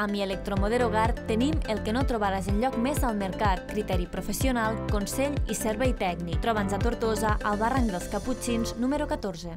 A Mi Electromodero Hogar tenim el que no trobaràs enlloc més al mercat: criteri professional, consell i servei tècnic. Troba'ns a Tortosa, al barranc dels Caputxins, número 14.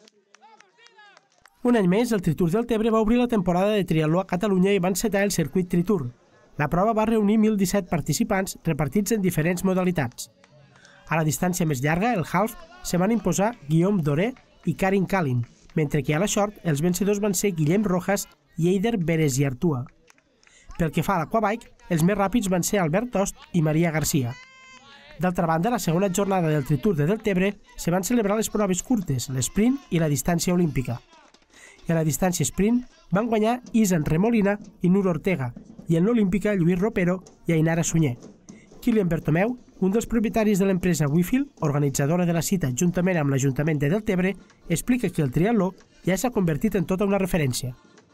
Un any més, el Tritour del Tebre va obrir la temporada de triatló a Catalunya i va encetar el circuit Tritour. La prova va reunir 1.017 participants repartits en diferents modalitats. A la distància més llarga, el half, se van imposar Guillaume Doré i Karin Kalin, mentre que a la short els vencedors van ser Guillem Rojas i Eider Bereziartua. Pel que fa a l'aquabike, els més ràpids van ser Albert Tost i Maria Garcia. D'altra banda, la segona jornada del Tritour de Deltebre se van celebrar les proves curtes, l'esprint i la distància olímpica. I a la distància sprint van guanyar Isen Remolina i Nur Ortega, i en l'olímpica Lluís Ropero i Ainara Sunyer. Kilian Bertomeu, un dels propietaris de l'empresa Wifield, organitzadora de la cita juntament amb l'Ajuntament de Deltebre, explica que el triatló ja s'ha convertit en tota una referència.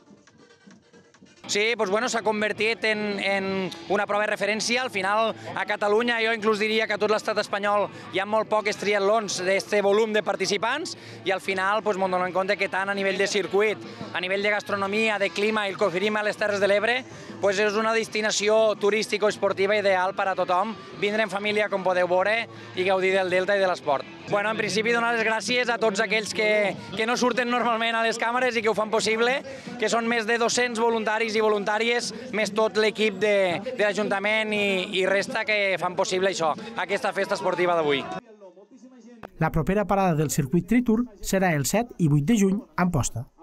Sí, s'ha convertit en una prova de referència. Al final, a Catalunya, jo inclús diria que a tot l'estat espanyol hi ha molt pocs triatlons d'aquest volum de participants i al final ens donem compte que tant a nivell de circuit, a nivell de gastronomia, de clima i el que oferim a les Terres de l'Ebre, és una destinació turístico-esportiva ideal per a tothom, vindre en família, com podeu veure, i gaudir del delta i de l'esport. En principi, donar les gràcies a tots aquells que no surten normalment a les càmeres i que ho fan possible, que són més de 200 voluntaris i voluntàries, més tot l'equip de l'Ajuntament i resta que fan possible això, aquesta festa esportiva d'avui. La propera parada del circuit Tritour serà el 7 i 8 de juny a Amposta.